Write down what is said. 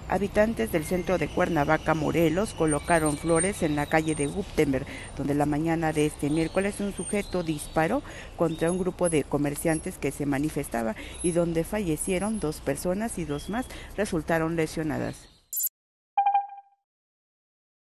Habitantes del centro de Cuernavaca, Morelos, colocaron flores en la calle de Guptenberg, donde la mañana de este miércoles un sujeto disparó contra un grupo de comerciantes que se manifestaba y donde fallecieron 2 personas y 2 más resultaron lesionadas.